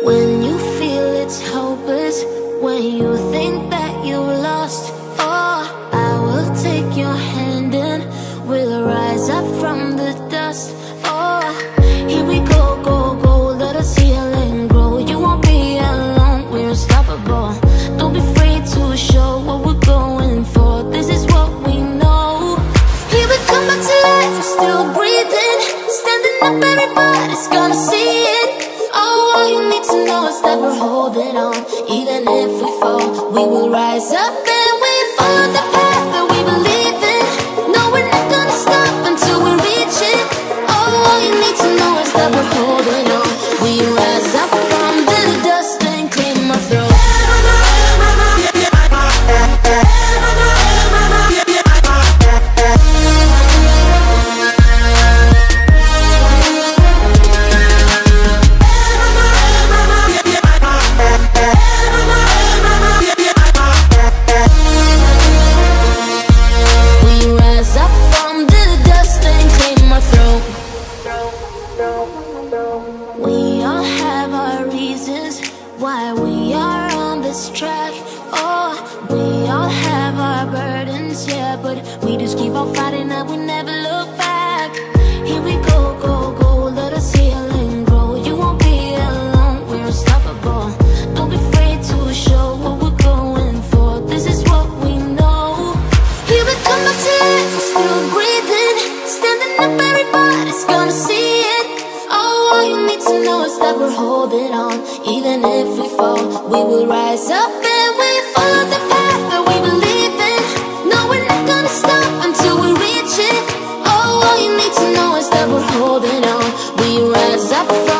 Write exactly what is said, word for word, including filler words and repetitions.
When you feel it's hopeless, when you think that you lost, oh, I will take your hand and we'll rise up from the dust. Oh, here we go, go, go, let us heal and grow. You won't be alone, we're unstoppable. Don't be afraid to show what we're going for. This is what we know. Here we come back to life, we're still breathing. Standing up, everybody's gonna see it. Oh, all you need to know is that we're holding on. Even if we fall, we will rise up and we follow the path that we believe in. No, we're not gonna stop until we reach it. Oh, all you need to know is that we're holding on. We rise up from the dust and clean my throat. We all have our reasons why we are on this track. Oh, we all have our burdens, yeah, but we just keep on fighting and we never look back. Here we go, go, go, let us heal and grow. You won't be alone, we're unstoppable. Don't be afraid to show what we're going for. This is what we know. Here we come back to life, we're still breathing. Standing up, everybody's gonna see it. All you need to know is that we're holding on. Even if we fall, we will rise up and we follow the path that we believe in. No, we're not gonna stop until we reach it. Oh, all you need to know is that we're holding on. We rise up from